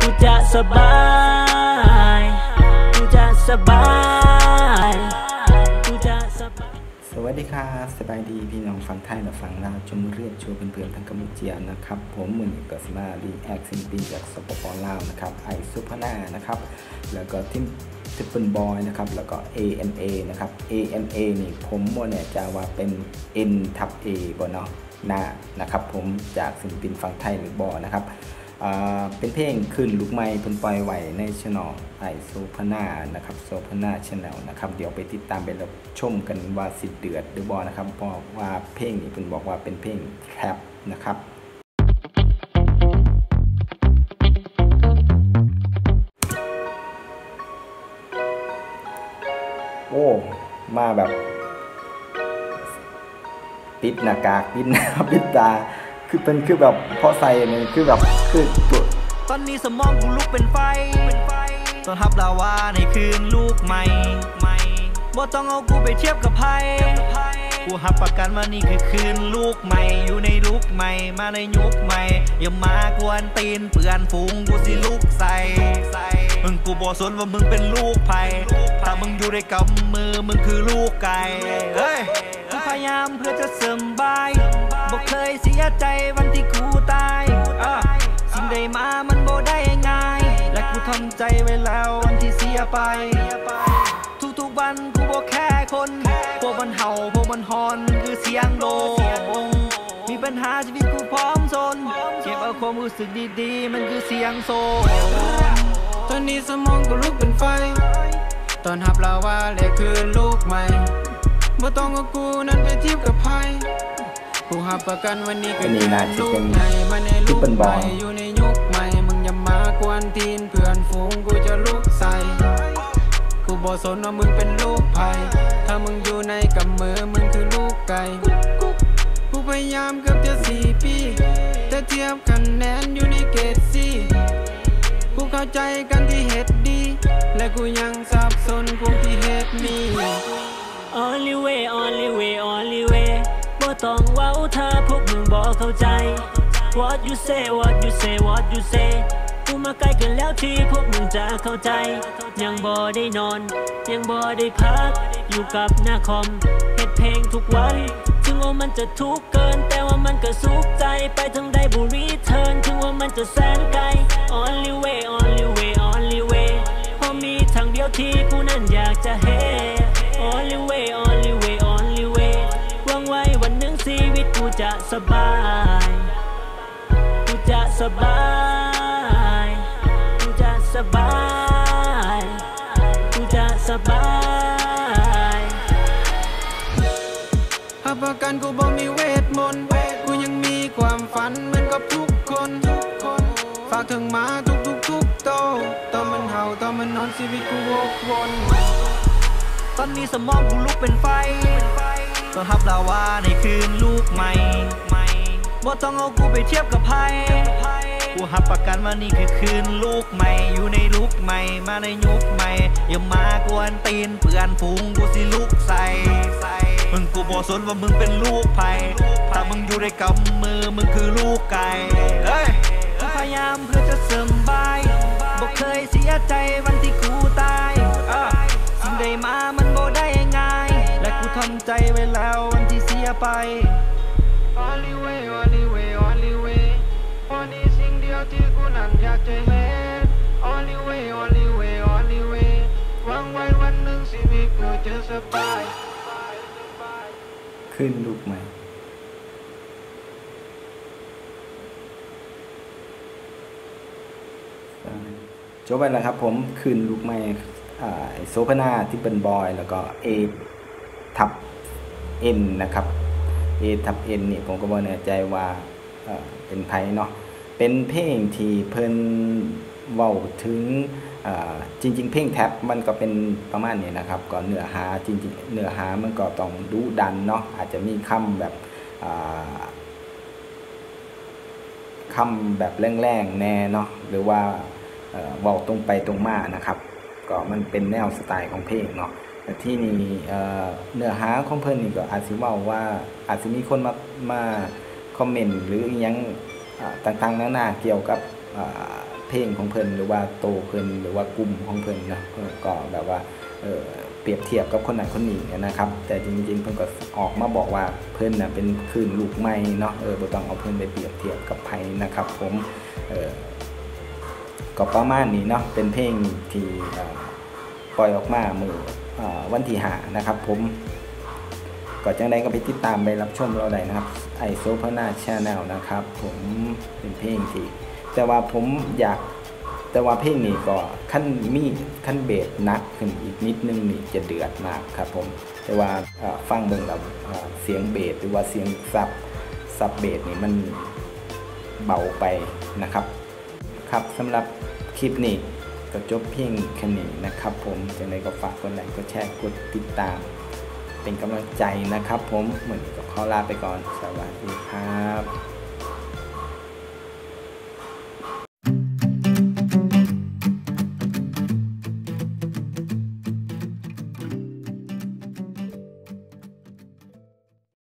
กูจะสบายกูจะสบายกูจะสบายสวัสดีครับสบายดีพี่น้องฟังไทยและฟังลาวจมเรียนโชว์เพื่อนๆทั้งกัมพูชานะครับผมมือนี้ก็สมาดีแอคซินปีจากสปปลาวนะครับไอซุปนานะครับแล้วก็ทีมทิปเปิลบอยนะครับแล้วก็ ANA นะครับ ANA นี่ผมว่าเนี่ยจะว่าเป็น N ทับ A บ่เนาะนะครับผมจากศิลปินฟังไทยหรือบอนะครับเป็นเพลงขึ้นลูกไม้เพิ่นปล่อยไว้ในช่องไอโซพนานะครับโซพนาชาแนลนะครับเดี๋ยวไปติดตามไปรับชมกันว่าสิเดือดหรือบอนะครับบอกว่าเพลงนี้เพิ่นบอกว่าเป็นเพลงแรปนะครับโอ้มาแบบปิดหน้ากากปิดหน้าปิดตาคือเป็นคือแบบพอใส่เนี่ยคือแบบคือตัวตอนนี้สมองกูลุกเป็นไฟตอนทับลาวาในคืนลูกใหม่บ่ต้องเอากูไปเทียบกับไพ่กูหับประกันว่านี่คือคืนลูกใหม่อยู่ในลุกใหม่มาในยุคใหม่อย่ามากวนตีนเปื่อนฝูงกูสิลุกใส่มึงกูบอกสนว่ามึงเป็นลูกไผ่ถ้ามึงอยู่ในกำมือมึงคือลูกไก่เฮ้ยกูพยายามเพื่อจะเสริมบายบอกเคยเสียใจวันที่กูตายสิ่งใดมามันบ่ได้ง่ายและกูทำใจไว้แล้ววันที่เสียไปทุกวันกูบอกแค่คนพวกมันเห่าพวกมันฮอนคือเสียงโลงมีปัญหาชีวิตกูพร้อมซนเก็บเอาความรู้สึกดีๆมันคือเสียงโซตอนนี้สมองกูลุกเป็นไฟตอนหับลาวาเลยคือลูกใหม่บ่ต้องเอากูนั้นไปเทียบกับไพ่กูหับประกันวันนี้คือลูกใหม่มาในลูกใหม่อยู่ในยุคใหม่มึงอย่ามากวนตีนเพื่อนฝูงกูจะลุกใส่กูบอกสนว่ามึงเป็นลูกไผ่ถ้ามึงอยู่ในกำมือมึงคือลูกไก่กูพยายามเกือบจะ4 ปีแต่เทียบคะแนนอยู่ในเกรดCกูเข้าใจกันที่เหตุดีและกูยังสับสนพวกที่เหตุมี Only way only way only way บ่ต้องเว้าถ้าพวกมึงบ่เข้าใจ What you say what you say what you say กูมาใกล้กันแล้วที่พวกมึงจะเข้าใจยังบ่ได้นอนยังบ่ได้พักอยู่กับหน้าคอมเฮ็ดเพลงทุกวันถึงว่ามันจะทุกข์เกินแต่ว่ามันก็สุขใจไปทั้งได้บุรีเทิร์นถึงว่ามันจะแสนไกล Only way only way only way เพราะมีทางเดียวที่กูนั้นอยากจะเฮ Only way only way only way หวังไว้วันหนึ่งชีวิตกูจะสบายกูจะสบายกูจะสบายกูจะสบายหับประกันกูบ่มีเวทมนต์กูยังมีความฝันเหมือนกับทุกคนฝากถึงมาทุกโตตอนมันเห่าตอนมันนอนชีวิตกูวกวนตอนนี้สมองกูลุกเป็นไฟตอนทับลาวาในคืนลูกใหม่บ่ต้องเอากูไปเทียบกับไพ่กูหับประกันว่านี่คือคืนลูกใหม่อยู่ในลุกใหม่มาในยุคใหม่อย่ามากวนตีนเปื่อนฝูงกูสิลุกใส่มึงกูบอกสนว่ามึงเป็นลูกไผ่ถ้ามึงอยู่ในกำมือมึงคือลูกไก่เฮ้ยกูพยายามเพื่อจะเสริมบายบอกเคยเสียใจวันที่กูตายสิ่งใดมามันบ่ได้ง่ายและกูทำใจไว้แล้ววันที่เสียไป Only way only way only way วันนี้สิ่งเดียวที่กูนั้นอยากจะเห็น Only way only way only way หวังไว้วันหนึ่งชีวิตกูจะสบายขึ้นลูกใหม่จบไปแล้วครับผมขึ้นลูกใหม่โซพนาที่เป็นบอยแล้วก็ A ทับ N นะครับ A ทับ N นี่ผมก็บ่แน่ใจว่าเป็นไผเนาะเป็นเพลงที่เพิ่นเว้าถึงจริงๆเพลงแท็บมันก็เป็นประมาณนี้นะครับก็เนื้อหาจริงๆเนื้อหามันก็ต้องดุดันเนาะอาจจะมีคำแบบแรงๆแน่เนาะหรือว่าเว้าตรงไปตรงมานะครับก็มันเป็นแนวสไตล์ของเพลงเนาะแต่ที่นี่เนื้อหาของเพิ่นนี่ก็อาจสิเว้าว่าอาจสิมีคนมาคอมเมนต์หรืออย่างต่างๆนานาเกี่ยวกับเพเพลงของเพิ่นหรือว่าโตเพิ่นหรือว่ากลุ่มของเพิ่นนะก็แบบว่าเปรียบเทียบกับคนนั้นคนนี้นะครับแต่จริงๆเพิ่นก็ออกมาบอกว่าเพิ่นน่ะเป็นคลื่นลูกใหม่เนาะบ่ต้องเอาเพิ่นไปเปรียบเทียบกับไผนะครับผมก็ประมาณนี้เนาะเป็นเพลงที่ปล่อยออกมามื้อวันที่5นะครับผมก็จังไดก็ไปติดตามไปรับชมเราได้นะครับไอโซพนาชาแนลนะครับผมเป็นเพลงที่แต่ว่าเพลงนี้ก็ขั้นเบสนักขึ้นอีกนิดนึงนี่จะเดือดมากครับผมแต่ว่าฟังเบิ่งแล้วเสียงเบสหรือว่าเสียงซับเบสนี่มันเบาไปนะครับครับสำหรับคลิปนี้ก็จบเพียงแค่นี้นะครับผมจังไดก็ฝากกดไลค์กดแชร์กดติดตามเป็นกำลังใจนะครับผมเหมือนกับขอลาไปก่อนสวัสดีครับ